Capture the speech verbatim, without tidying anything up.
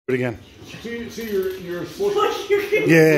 it again. See, see, you're, you're supposed to... Yeah.